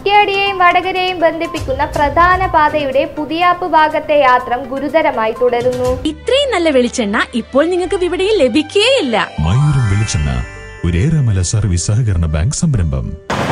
കുറ്റ്യാടിയെയും വടകരയെയും ബന്ധിപ്പിക്കുന്ന പ്രധാന പാതയുടെ പുതിയാപ്പ് ഭാഗത്തെ യാത്ര ഗുരുതരമായി തുടരുന്നു. ഇത്രയും നല്ല വെളിച്ചെണ്ണ ഇപ്പോൾ നിങ്ങൾക്ക് വിപണിയിൽ ലഭിക്കുകയില്ല. മയൂരം വെളിച്ചെണ്ണ ഒരു ഏറെമല സർവീസ് സഹകരണ ബാങ്ക് സംരംഭം.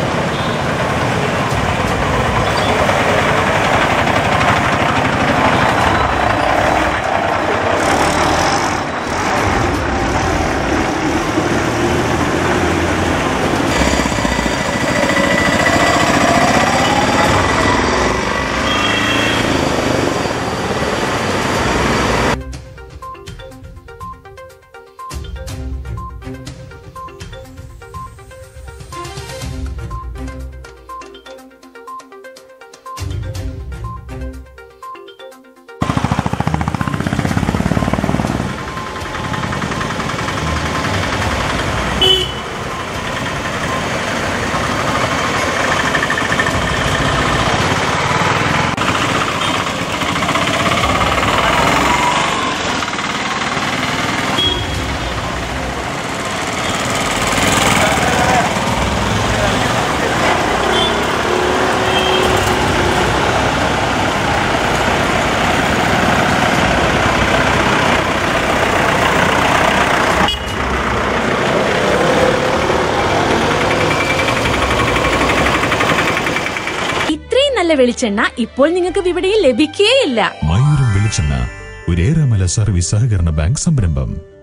നല്ല വെളിച്ചെണ്ണ ഇപ്പോൾ നിങ്ങൾക്ക് വിപണിയിൽ ലഭിക്കുകയില്ല. മയൂരം വെളിച്ചെണ്ണ ഒരു ഏറെമല സർവീസ് സഹകരണ ബാങ്ക് സംരംഭം.